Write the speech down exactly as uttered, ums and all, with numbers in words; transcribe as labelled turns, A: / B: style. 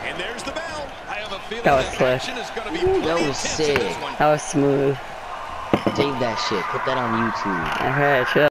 A: And there's the bell. I have a feeling
B: That was
A: that
B: clear.
A: action is going to be
C: Ooh,
A: pretty
C: that was
A: intense in this
C: sick.
A: one.
B: That was smooth.
C: Save that shit. Put that on YouTube.
B: Alright, chill.